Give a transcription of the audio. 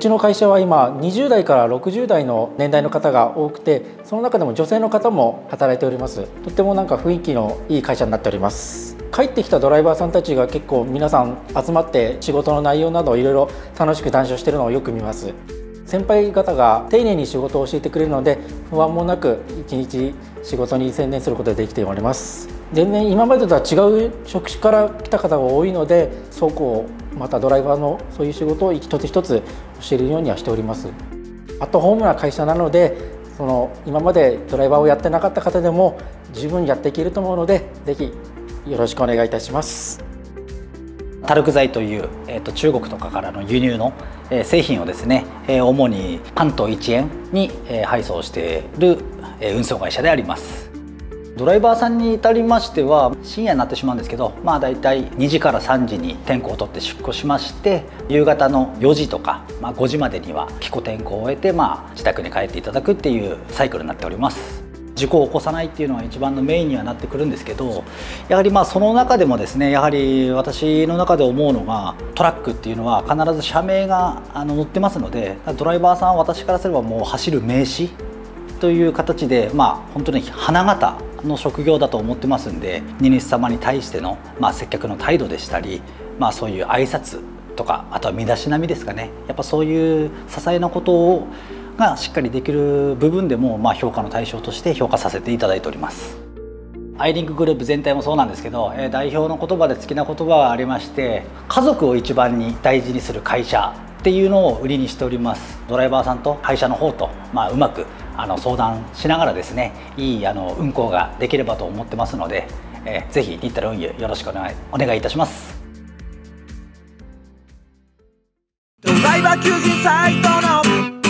ちの会社は今20代から60代の年代の方が多くて、その中でも女性の方も働いております。とってもなんか雰囲気のいい会社になっております。帰ってきたドライバーさんたちが結構皆さん集まって仕事の内容などをいろいろ楽しく談笑しているのをよく見ます。先輩方が丁寧に仕事を教えてくれるので、不安もなく一日仕事に専念することができております。全然今までとは違う職種から来た方が多いので、そこをまたドライバーのそういう仕事を一つ一つ教えるようにはしております。アットホームな会社なので、今までドライバーをやってなかった方でも十分やっていけると思うので、ぜひよろしくお願いいたします。 タルク材という、中国とかからの輸入の製品をですね、主に関東一円に配送している運送会社であります。ドライバーさんに至りましては深夜になってしまうんですけど、だいたい2時から3時に点呼を取って出庫しまして、夕方の4時とか、5時までには帰庫点呼を終えて、自宅に帰っていただくっていうサイクルになっております。事故を起こさないっていうのが一番のメインにはなってくるんですけど、やはりその中でもですね、やはり私の中で思うのが、トラックっていうのは必ず社名が載ってますので、ドライバーさんは私からすればもう走る名刺という形で、本当に花形の職業だと思ってますんで、荷主様に対しての、接客の態度でしたり、そういう挨拶とか、あとは身だしなみですかね、やっぱそういう些細なことがしっかりできる部分でも、評価の対象として評価させていただいております。アイリンクグループ全体もそうなんですけど、代表の言葉で好きな言葉がありまして、家族を一番に大事にする会社っていうのを売りにしております。ドライバーさんと会社の方と、うまく相談しながらですね、いい運行ができればと思ってますので、ぜひ新田運輸よろしくお願いいたします。 ドライバー求人サイトの